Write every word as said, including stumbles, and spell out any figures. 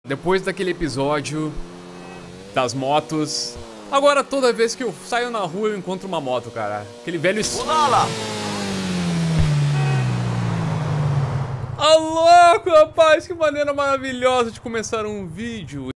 Depois daquele episódio das motos, agora toda vez que eu saio na rua eu encontro uma moto, cara. Aquele velho... Olá! Ah, louco, rapaz, que maneira maravilhosa de começar um vídeo.